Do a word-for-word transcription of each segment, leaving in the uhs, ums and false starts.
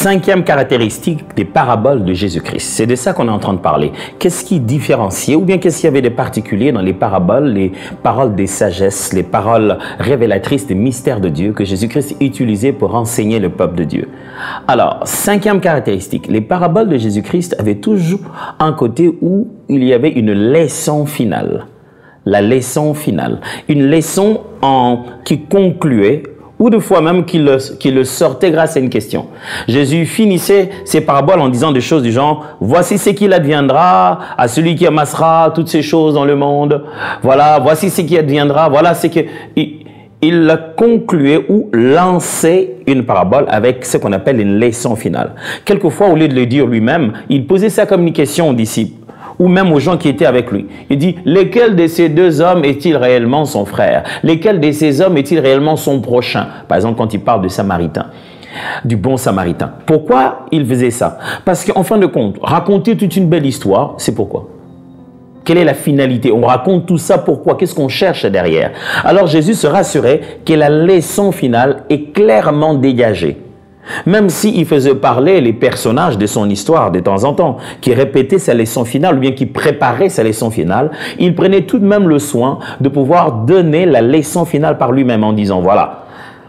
Cinquième caractéristique des paraboles de Jésus-Christ. C'est de ça qu'on est en train de parler. Qu'est-ce qui différenciait ou bien qu'est-ce qu'il y avait de particulier dans les paraboles, les paroles des sagesses, les paroles révélatrices des mystères de Dieu que Jésus-Christ utilisait pour enseigner le peuple de Dieu? Alors, cinquième caractéristique, les paraboles de Jésus-Christ avaient toujours un côté où il y avait une leçon finale. La leçon finale. Une leçon en, qui concluait ou de fois même qu'il le, qu'il le sortait grâce à une question. Jésus finissait ses paraboles en disant des choses du genre « Voici ce qu'il adviendra à celui qui amassera toutes ces choses dans le monde. Voilà, voici ce qui adviendra. » Voilà ce que... Il, il concluait ou lançait une parabole avec ce qu'on appelle une leçon finale. Quelquefois, au lieu de le dire lui-même, il posait sa communication aux disciples ou même aux gens qui étaient avec lui. Il dit, lequel de ces deux hommes est-il réellement son frère? Lequel de ces hommes est-il réellement son prochain? Par exemple, quand il parle de Samaritain, du bon Samaritain. Pourquoi il faisait ça? Parce qu'en fin de compte, raconter toute une belle histoire, c'est pourquoi? Quelle est la finalité? On raconte tout ça pourquoi? Qu'est-ce qu'on cherche derrière? Alors Jésus se rassurait que la leçon finale est clairement dégagée. Même s'il faisait parler les personnages de son histoire de temps en temps, qui répétaient sa leçon finale ou bien qui préparaient sa leçon finale, il prenait tout de même le soin de pouvoir donner la leçon finale par lui-même en disant voilà,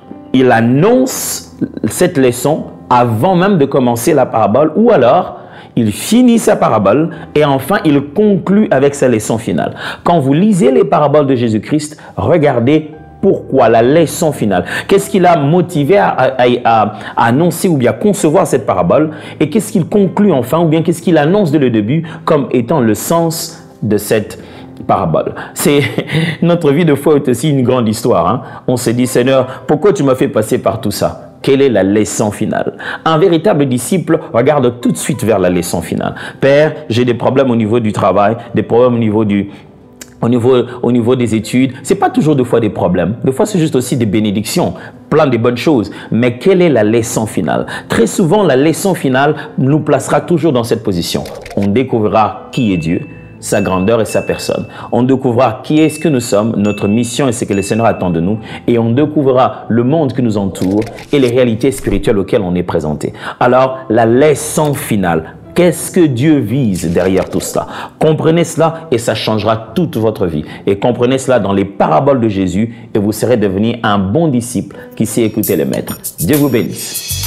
il annonce cette leçon avant même de commencer la parabole ou alors il finit sa parabole et enfin il conclut avec sa leçon finale. Quand vous lisez les paraboles de Jésus-Christ, regardez pourquoi, la leçon finale. Qu'est-ce qui l'a motivé à, à, à, à annoncer ou bien à concevoir cette parabole et qu'est-ce qu'il conclut enfin ou bien qu'est-ce qu'il annonce dès le début comme étant le sens de cette parabole. C'est notre vie de foi est aussi une grande histoire. Hein? On se dit, Seigneur, pourquoi tu m'as fait passer par tout ça? Quelle est la leçon finale? Un véritable disciple regarde tout de suite vers la leçon finale. Père, j'ai des problèmes au niveau du travail, des problèmes au niveau du... Au niveau, au niveau des études, c'est pas toujours des fois des problèmes. Des fois, c'est juste aussi des bénédictions, plein de bonnes choses. Mais quelle est la leçon finale? Très souvent, la leçon finale nous placera toujours dans cette position. On découvrira qui est Dieu, sa grandeur et sa personne. On découvrira qui est ce que nous sommes, notre mission et ce que le Seigneur attend de nous. Et on découvrira le monde qui nous entoure et les réalités spirituelles auxquelles on est présenté. Alors, la leçon finale. Qu'est-ce que Dieu vise derrière tout cela? Comprenez cela et ça changera toute votre vie. Et comprenez cela dans les paraboles de Jésus et vous serez devenu un bon disciple qui sait écouter le Maître. Dieu vous bénisse.